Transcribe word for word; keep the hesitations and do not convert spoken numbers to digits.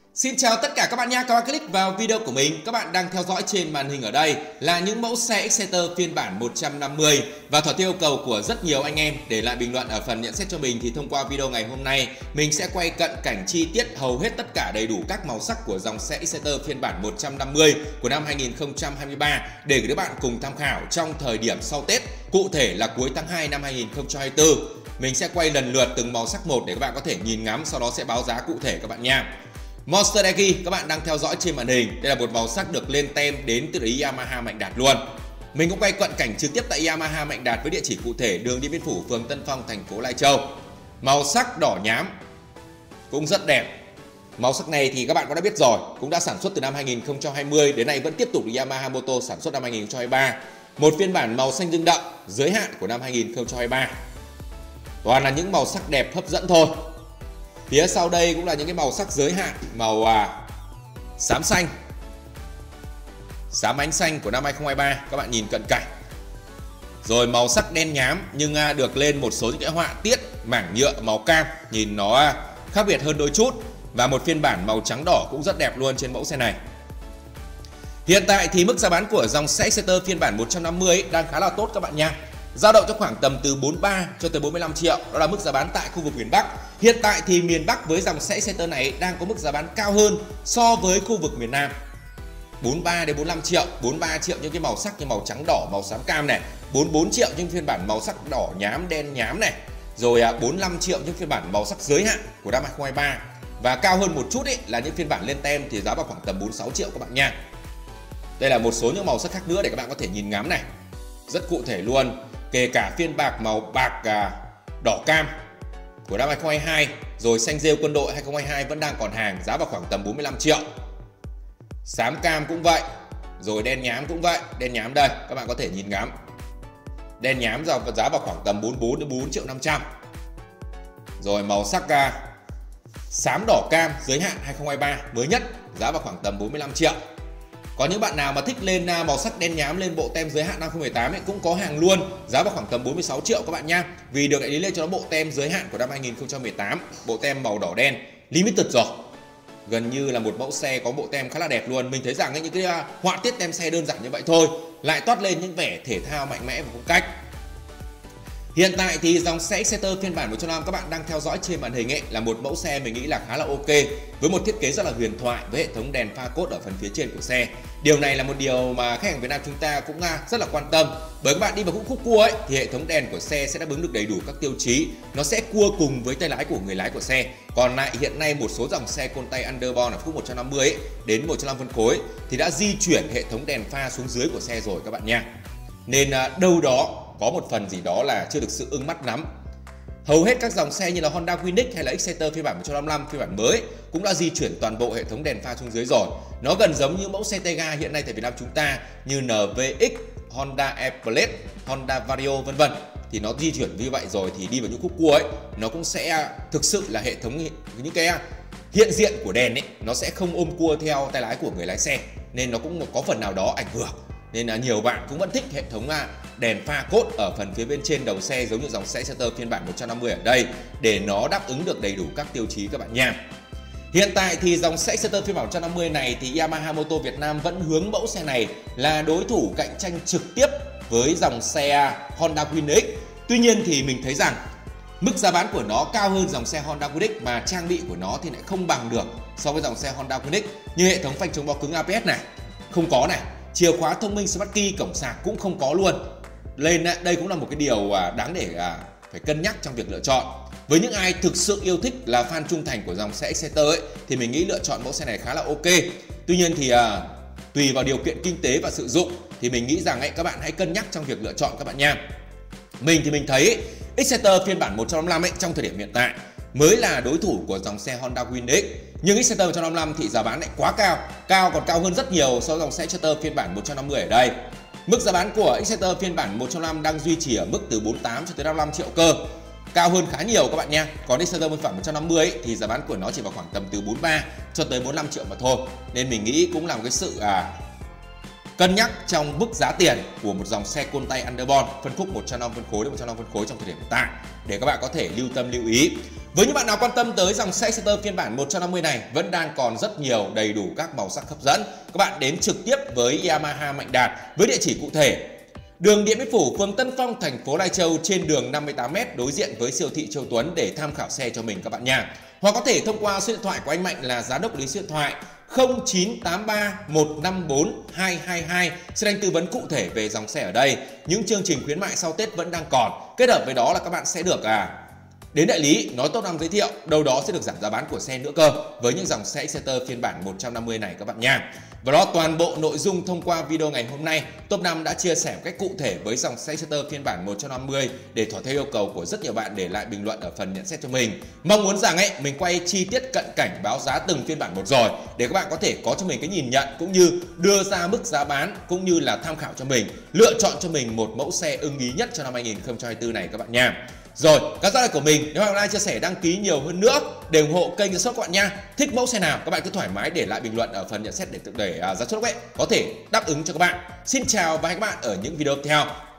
Xin chào tất cả các bạn nha, các bạn click vào video của mình. Các bạn đang theo dõi trên màn hình ở đây là những mẫu xe Exciter phiên bản một trăm năm mươi. Và thuận theo yêu cầu của rất nhiều anh em để lại bình luận ở phần nhận xét cho mình thì thông qua video ngày hôm nay mình sẽ quay cận cảnh chi tiết hầu hết tất cả đầy đủ các màu sắc của dòng xe Exciter phiên bản một trăm năm mươi của năm hai nghìn không trăm hai mươi ba để các bạn cùng tham khảo trong thời điểm sau Tết, cụ thể là cuối tháng hai năm hai nghìn không trăm hai mươi tư. Mình sẽ quay lần lượt từng màu sắc một để các bạn có thể nhìn ngắm, sau đó sẽ báo giá cụ thể các bạn nha. Monster Energy các bạn đang theo dõi trên màn hình, đây là một màu sắc được lên tem đến từ Yamaha Mạnh Đạt luôn. Mình cũng quay cận cảnh trực tiếp tại Yamaha Mạnh Đạt với địa chỉ cụ thể đường Điện Biên Phủ, phường Tân Phong, thành phố Lai Châu. Màu sắc đỏ nhám cũng rất đẹp. Màu sắc này thì các bạn cũng đã biết rồi, cũng đã sản xuất từ năm hai nghìn không trăm hai mươi đến nay vẫn tiếp tục được Yamaha Motor sản xuất năm hai nghìn không trăm hai mươi ba. Một phiên bản màu xanh dương đậm giới hạn của năm hai nghìn không trăm hai mươi ba. Toàn là những màu sắc đẹp hấp dẫn thôi. Phía sau đây cũng là những cái màu sắc giới hạn, màu à, xám xanh, xám ánh xanh của năm hai nghìn không trăm hai mươi ba, các bạn nhìn cận cảnh. Rồi màu sắc đen nhám nhưng à, được lên một số những cái họa tiết mảng nhựa màu cam, nhìn nó à, khác biệt hơn đôi chút. Và một phiên bản màu trắng đỏ cũng rất đẹp luôn trên mẫu xe này. Hiện tại thì mức giá bán của dòng xe Exciter phiên bản một trăm năm mươi ấy đang khá là tốt các bạn nha. Dao động cho khoảng tầm từ bốn mươi ba cho tới bốn mươi lăm triệu, đó là mức giá bán tại khu vực miền Bắc. Hiện tại thì miền Bắc với dòng xe Exciter này đang có mức giá bán cao hơn so với khu vực miền Nam. bốn mươi ba đến bốn mươi lăm triệu, bốn mươi ba triệu những cái màu sắc như màu trắng đỏ, màu xám cam này, bốn mươi bốn triệu những phiên bản màu sắc đỏ nhám, đen nhám này, rồi bốn mươi lăm triệu những phiên bản màu sắc giới hạn của năm hai nghìn không trăm hai mươi ba. Và cao hơn một chút ấy là những phiên bản lên tem thì giá vào khoảng tầm bốn mươi sáu triệu các bạn nha. Đây là một số những màu sắc khác nữa để các bạn có thể nhìn ngắm này. Rất cụ thể luôn. Kể cả phiên bạc màu bạc à, đỏ cam của năm hai nghìn không trăm hai mươi hai, rồi xanh rêu quân đội hai nghìn không trăm hai mươi hai vẫn đang còn hàng, giá vào khoảng tầm bốn mươi lăm triệu. Xám cam cũng vậy, rồi đen nhám cũng vậy, đen nhám đây các bạn có thể nhìn ngắm. Đen nhám giá vào khoảng tầm bốn mươi bốn đến bốn mươi bốn triệu năm trăm. Rồi màu sắc à, xám đỏ cam giới hạn hai nghìn không trăm hai mươi ba mới nhất, giá vào khoảng tầm bốn mươi lăm triệu. Có những bạn nào mà thích lên màu sắc đen nhám lên bộ tem giới hạn năm hai nghìn không trăm mười tám ấy, cũng có hàng luôn, giá vào khoảng tầm bốn mươi sáu triệu các bạn nha. Vì được đại lý lên cho nó bộ tem giới hạn của năm hai nghìn không trăm mười tám, bộ tem màu đỏ đen limited rồi. Gần như là một mẫu xe có bộ tem khá là đẹp luôn. Mình thấy rằng ấy, những cái họa tiết tem xe đơn giản như vậy thôi lại toát lên những vẻ thể thao mạnh mẽ và phong cách. Hiện tại thì dòng xe Exciter phiên bản một trăm năm các bạn đang theo dõi trên màn hình ấy là một mẫu xe mình nghĩ là khá là ok, với một thiết kế rất là huyền thoại với hệ thống đèn pha cốt ở phần phía trên của xe. Điều này là một điều mà khách hàng Việt Nam chúng ta cũng rất là quan tâm, bởi các bạn đi vào khúc khúc cua ấy thì hệ thống đèn của xe sẽ đáp ứng được đầy đủ các tiêu chí, nó sẽ cua cùng với tay lái của người lái của xe. Còn lại hiện nay một số dòng xe côn tay underbone ở khúc một trăm năm mươi ấy, đến một trăm lăm phân khối thì đã di chuyển hệ thống đèn pha xuống dưới của xe rồi các bạn nha. Nên đâu đó có một phần gì đó là chưa được sự ưng mắt lắm. Hầu hết các dòng xe như là Honda Winix hay là Exciter phiên bản một trăm năm mươi lăm phiên bản mới cũng đã di chuyển toàn bộ hệ thống đèn pha xuống dưới rồi. Nó gần giống như mẫu xe tay ga hiện nay tại Việt Nam chúng ta như en vê ích, Honda E-Blade, Honda Vario vân vân. Thì nó di chuyển như vậy rồi thì đi vào những khúc cua ấy, nó cũng sẽ thực sự là hệ thống những cái hiện diện của đèn ấy, nó sẽ không ôm cua theo tay lái của người lái xe, nên nó cũng có phần nào đó ảnh hưởng. Nên là nhiều bạn cũng vẫn thích hệ thống đèn pha cốt ở phần phía bên trên đầu xe giống như dòng xe Exciter phiên bản một trăm năm mươi ở đây, để nó đáp ứng được đầy đủ các tiêu chí các bạn nha. Hiện tại thì dòng xe Exciter phiên bản một trăm năm mươi này thì Yamaha Motor Việt Nam vẫn hướng mẫu xe này là đối thủ cạnh tranh trực tiếp với dòng xe Honda Winix. Tuy nhiên thì mình thấy rằng mức giá bán của nó cao hơn dòng xe Honda Winix mà trang bị của nó thì lại không bằng được so với dòng xe Honda Winix, như hệ thống phanh chống bó cứng a bê ét này không có này, chìa khóa thông minh Smart Key, cổng sạc cũng không có luôn. Lên đây cũng là một cái điều đáng để phải cân nhắc trong việc lựa chọn. Với những ai thực sự yêu thích là fan trung thành của dòng xe Exciter ấy, thì mình nghĩ lựa chọn mẫu xe này khá là ok. Tuy nhiên thì à, tùy vào điều kiện kinh tế và sử dụng thì mình nghĩ rằng ấy, các bạn hãy cân nhắc trong việc lựa chọn các bạn nha. Mình thì mình thấy Exciter phiên bản một trăm năm mươi lăm ấy, trong thời điểm hiện tại mới là đối thủ của dòng xe Honda Winix. Nhưng Exciter một trăm năm mươi lăm thì giá bán lại quá cao, cao còn cao hơn rất nhiều so với dòng xe Exciter phiên bản một trăm năm mươi ở đây. Mức giá bán của Exciter phiên bản một trăm năm mươi lăm đang duy trì ở mức từ bốn mươi tám cho tới năm mươi lăm triệu cơ, cao hơn khá nhiều các bạn nha. Còn Exciter phiên bản một trăm năm mươi ấy, thì giá bán của nó chỉ vào khoảng tầm từ bốn mươi ba cho tới bốn mươi lăm triệu mà thôi. Nên mình nghĩ cũng là một cái sự à, cân nhắc trong mức giá tiền của một dòng xe côn tay underbone phân khúc một trăm năm mươi phân khối đến một trăm năm mươi phân khối trong thời điểm hiện tại để các bạn có thể lưu tâm lưu ý. Với những bạn nào quan tâm tới dòng xe Exciter phiên bản một trăm năm mươi này, vẫn đang còn rất nhiều đầy đủ các màu sắc hấp dẫn. Các bạn đến trực tiếp với Yamaha Mạnh Đạt với địa chỉ cụ thể: đường Điện Biên Phủ, phường Tân Phong, thành phố Lai Châu, trên đường năm mươi tám mét đối diện với siêu thị Châu Tuấn để tham khảo xe cho mình các bạn nha. Hoặc có thể thông qua số điện thoại của anh Mạnh là giám đốc lý số điện thoại không chín tám ba một năm bốn hai hai hai sẽ anh tư vấn cụ thể về dòng xe ở đây. Những chương trình khuyến mại sau Tết vẫn đang còn. Kết hợp với đó là các bạn sẽ được à đến đại lý nói top năm giới thiệu, đâu đó sẽ được giảm giá bán của xe nữa cơ với những dòng xe Exciter phiên bản một trăm năm mươi này các bạn nha. Và đó toàn bộ nội dung thông qua video ngày hôm nay. Top năm đã chia sẻ một cách cụ thể với dòng xe Exciter phiên bản một trăm năm mươi để thỏa theo yêu cầu của rất nhiều bạn để lại bình luận ở phần nhận xét cho mình. Mong muốn rằng ấy mình quay chi tiết cận cảnh báo giá từng phiên bản một rồi để các bạn có thể có cho mình cái nhìn nhận cũng như đưa ra mức giá bán cũng như là tham khảo cho mình, lựa chọn cho mình một mẫu xe ưng ý nhất cho năm hai nghìn không trăm hai mươi tư này các bạn nha. Rồi, các giá này của mình nếu bạn like, chia sẻ, đăng ký nhiều hơn nữa để ủng hộ kênh shop các bạn nha. Thích mẫu xe nào các bạn cứ thoải mái để lại bình luận ở phần nhận xét để tự đẩy uh, giá chốt ấy có thể đáp ứng cho các bạn. Xin chào và hẹn gặp lại các bạn ở những video tiếp theo.